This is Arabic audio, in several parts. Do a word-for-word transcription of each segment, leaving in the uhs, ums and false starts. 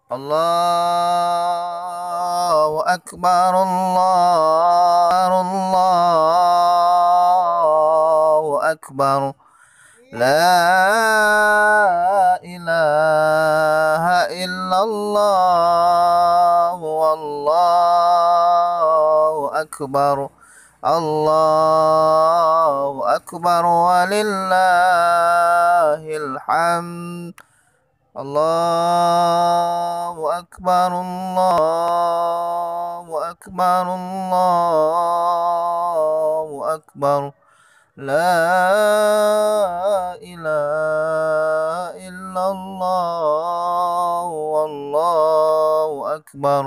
الله أكبر، الله الله أكبر. لا إله إلا الله، والله أكبر. الله أكبر ولله الحمد. الله أكبر، الله أكبر، الله أكبر. لا إله إلا الله، والله أكبر.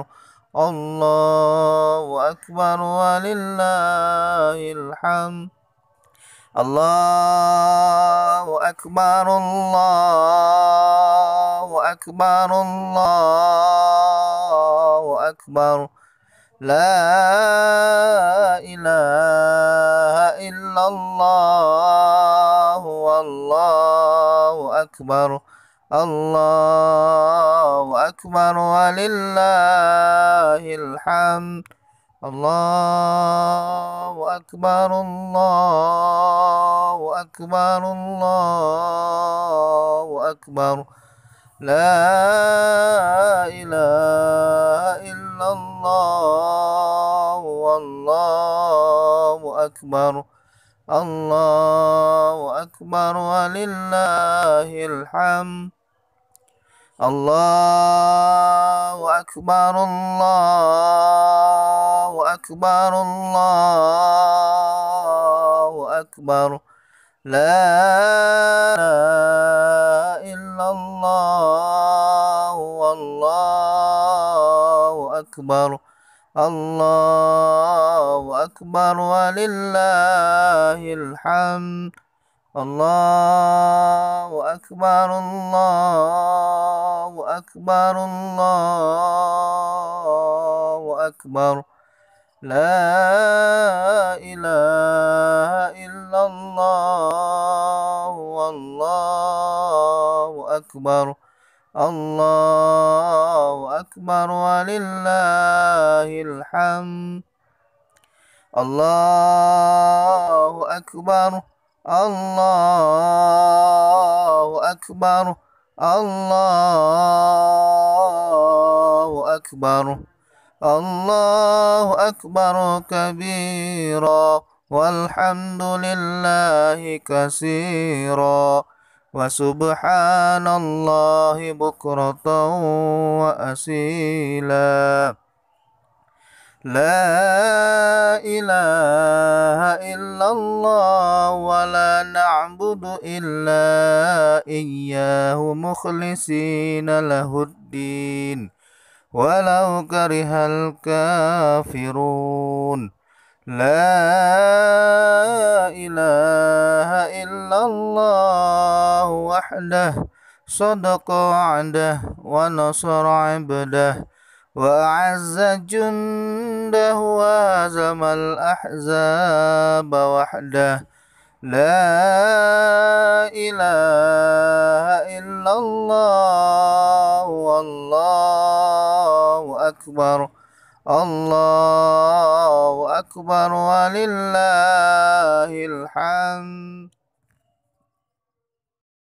الله أكبر ولله الحمد. الله أكبر، الله أكبر، الله أكبر. لا إله إلا الله، والله أكبر. الله أكبر ولله الحمد. الله أكبر، الله أكبر، الله أكبر. لا إله إلا الله، والله أكبر. الله أكبر ولله الحمد. الله أكبر، الله أكبر، الله أكبر. لا إله إلا الله، والله أكبر. الله أكبر ولله الحمد. الله أكبر، الله أكبر، الله أكبر. لا إله إلا الله، والله أكبر. الله أكبر ولله الحمد. الله أكبر، الله أكبر، الله أكبر. الله أكبر كبيرا، والحمد لله كثيرا، وسبحان الله بكرة وأصيلا. لا إله إلا الله، ولا نعبد إلا إياه مخلصين له الدين، ولو كره الكافرون. لا إله إلا الله وحده، صدق وعده، ونصر عبده، وأعز جنده، وهزم الأحزاب وحده. لا إله إلا الله، والله أكبر. الله أكبر ولله الحمد.